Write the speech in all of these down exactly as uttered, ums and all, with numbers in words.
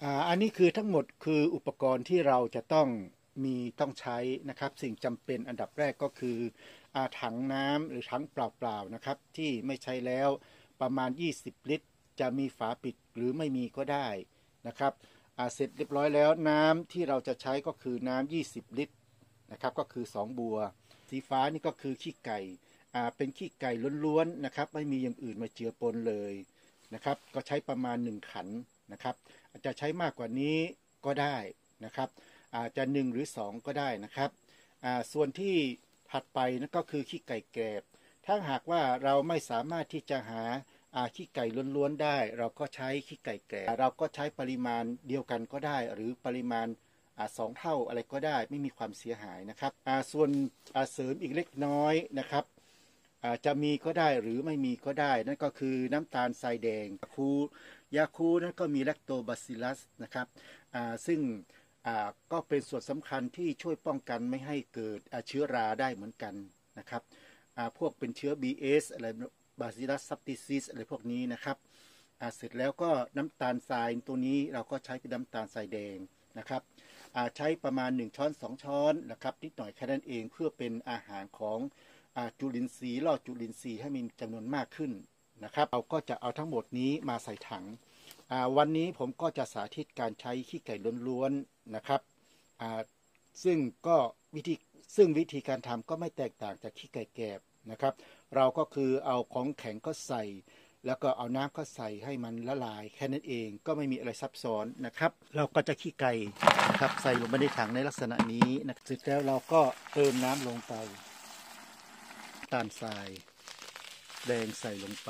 อ่าอันนี้คือทั้งหมดคืออุปกรณ์ที่เราจะต้องมีต้องใช้นะครับสิ่งจำเป็นอันดับแรกก็คืออาถังน้ำหรือถังเปล่าๆนะครับที่ไม่ใช้แล้วประมาณยี่สิบลิตรจะมีฝาปิดหรือไม่มีก็ได้นะครับอ่าเสร็จเรียบร้อยแล้วน้ำที่เราจะใช้ก็คือน้ำยี่สิบลิตรนะครับก็คือสองบัวสีฟ้านี่ก็คือขี้ไก่อ่าเป็นขี้ไก่ล้วนๆนะครับไม่มีอย่างอื่นมาเจือปนเลยนะครับก็ใช้ประมาณหนึ่งขันนะครับอาจจะใช้มากกว่านี้ก็ได้นะครับอาจจะหนึ่งหรือสองก็ได้นะครับส่วนที่ถัดไปนั่นก็คือขี้ไก่แกรบถ้าหากว่าเราไม่สามารถที่จะหาขี้ไก่ล้วนๆได้เราก็ใช้ขี้ไก่แกรบเราก็ใช้ปริมาณเดียวกันก็ได้หรือปริมาณสองเท่าอะไรก็ได้ไม่มีความเสียหายนะครับส่วนเสริมอีกเล็กน้อยนะครับจะมีก็ได้หรือไม่มีก็ได้นั่นก็คือน้ำตาลทรายแดงคูยาคูนั้นก็มีแลคโตบาซิลลัสนะครับซึ่งก็เป็นส่วนสำคัญที่ช่วยป้องกันไม่ให้เกิดเชื้อราได้เหมือนกันนะครับพวกเป็นเชื้อ บี เอส อะไรบาซิลลัสซับติซิสอะไรพวกนี้นะครับเสร็จแล้วก็น้ำตาลทรายตัวนี้เราก็ใช้เป็นน้ำตาลทรายแดงนะครับใช้ประมาณหนึ่งช้อนสองช้อนนะครับนิดหน่อยแค่นั้นเองเพื่อเป็นอาหารของจุลินทรีย์ล่อจุลินทรีย์ให้มีจำนวนมากขึ้นนะครับเราก็จะเอาทั้งหมดนี้มาใส่ถังวันนี้ผมก็จะสาธิตการใช้ขี้ไก่ล้วนๆนะครับซึ่งก็วิธีซึ่งวิธีการทำก็ไม่แตกต่างจากขี้ไก่แกบนะครับเราก็คือเอาของแข็งก็ใส่แล้วก็เอาน้ำก็ใส่ให้มันละลายแค่นั้นเองก็ไม่มีอะไรซับซ้อนนะครับเราก็จะขี้ไก่นะครับใส่ลงไปในถังในลักษณะนี้นะเสร็จแล้วเราก็เติมน้ำลงไปตาลทรายแดงใส่ลงไป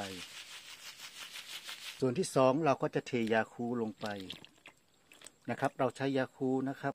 ส่วนที่สองเราก็จะเทยาคูลงไปนะครับเราใช้ยาคูนะครับ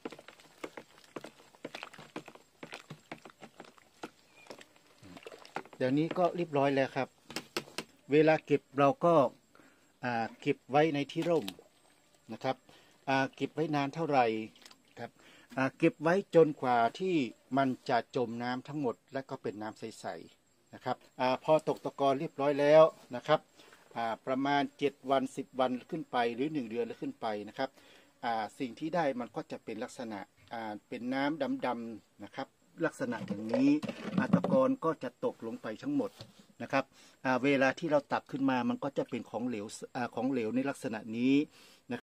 เดี๋ยวนี้ก็เรียบร้อยแล้วครับเวลาเก็บเราก็เก็บไว้ในที่ร่มนะครับเก็บไว้นานเท่าไหร่ครับเก็บไว้จนกว่าที่มันจะจมน้ำทั้งหมดและก็เป็นน้ำใสๆนะครับอพอตกตะกอนเรียบร้อยแล้วนะครับประมาณเจ็ดวันสิบวันขึ้นไปหรือหนึ่งเดือนแล้วขึ้นไปนะครับสิ่งที่ได้มันก็จะเป็นลักษณะเป็นน้ำดำๆนะครับลักษณะอย่างนี้ตะกอนก็จะตกลงไปทั้งหมดนะครับเวลาที่เราตักขึ้นมามันก็จะเป็นของเหลวของเหลวในลักษณะนี้นะ